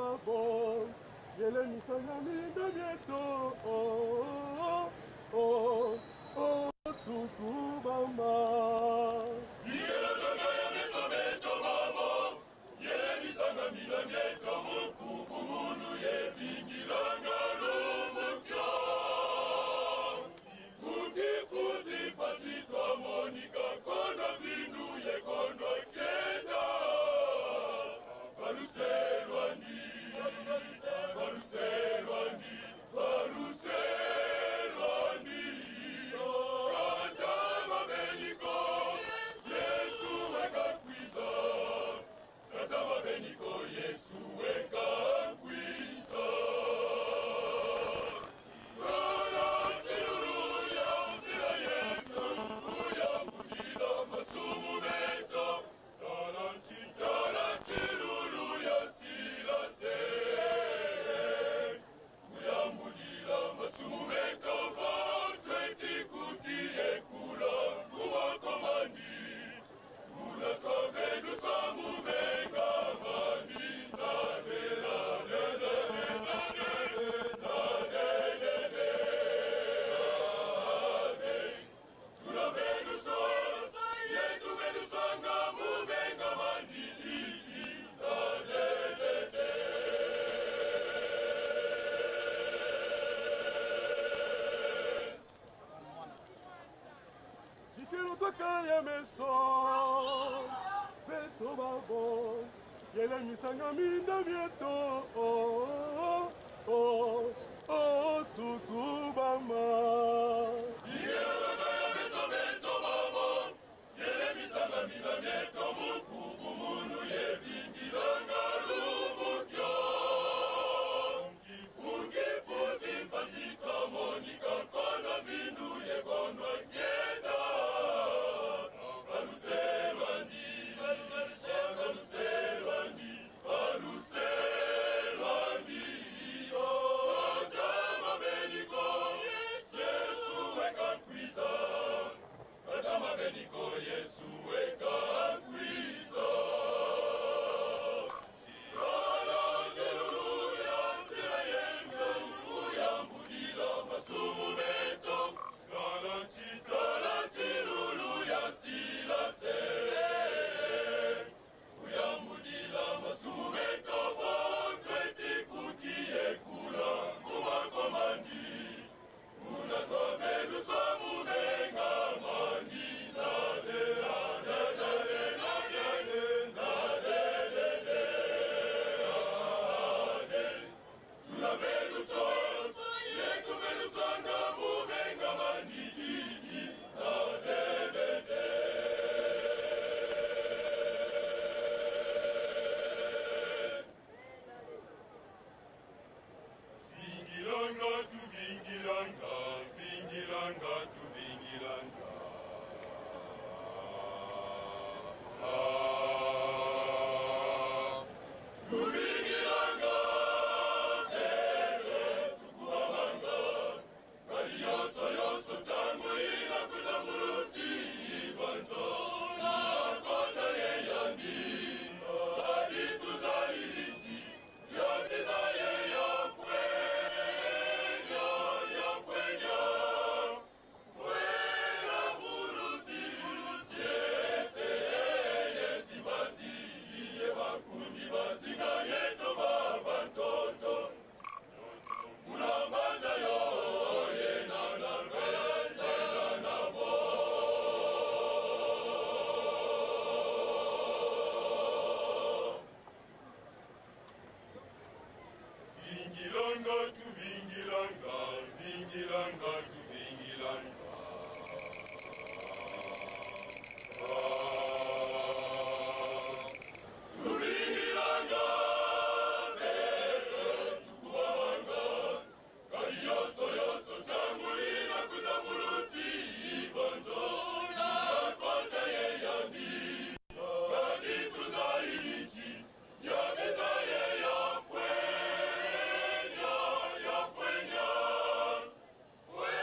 babo, yele misanga minda bieto, oh, oh, oh, tuku bamba. Yele misanga ya mesometo babo, yele misanga minda bieto, mukubu munu ye vingilanga lumukyo. Ukifuzi pasitwa monika kondo vindu ye kondo kenda. Baruselwandi, Baruselwandi, Baruselwandi. Kata mabeniko, Yesu weka kwiza. Kata mabeniko, Yesu weka kwiza. Kala tiluruya, zira Yesu, uya mudila masumu meto. Kala tiluruya sila se. Uya mudila masumu meto vatweti kutie kula kumakomandi. Kula kavedu samu menga mandi na de la de de na de na de de de de. Kula vedu so yetu vedu sanga mu menga mandi na de de de. Dikelo toka meso, peto babo, yele misanga minda vieto, oh, oh, oh, tuku bamba. Dikelo toka meso, peto babo, yele misanga minda vieto, mukubu munu ye vingilanga lumukyo. Ukifuzi fasika monika kono vindu ye kono kenda. Baruselwandi, Baruselwandi, Baruselwandi. Kata mabeniko, Yesu weka kwiza. Kata mabeniko, Yesu weka kwiza. Kala tiluruya, zira Yesu, uya mudila masumu meto. Kala tiluruya sila se. Uya mudila masumu meto vatweti kutie kula kumakomandi. Una kavedu samu menga mandi na de la de de na de de na de de de de. Tuna vedu so yetu vedu sanga mu menga mandi na de de de. Vingilanga tu vingilanga, vingilanga tu vingilanga. Tu vingilanga, bebe tukubamanga. Kali yoso yoso tangu ina kuzamurusi ibanzo. Na kota ye yandi, hadi tuzairizi, yote za ye ya kwenya, ya kwenya. Kwena murusi, yese, yesi basi, iye bakundi bazinga yeto baba ntoto. Mulambaza yo, yena na rweza na vo. Vingilanga tu vingilanga, vingilanga tu vingilanga. Tu vingilanga, bebe tukubamanga. Kali yoso yoso tangu ina kuzamurusi ibanzo. Na kota ye yandi, hadi tuzairizi, yabeza ye ya kwenya, ya kwenya. Kwe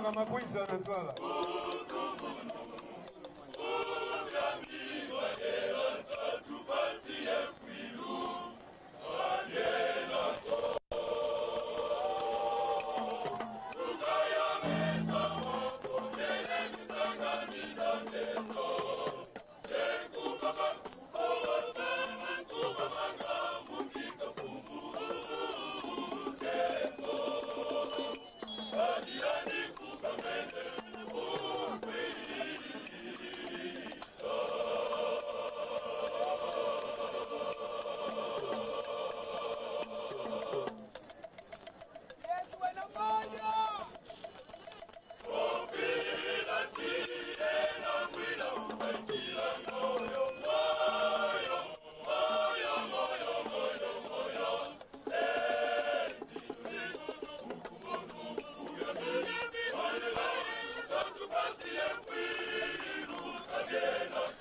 Mapwiza na swala. Yes,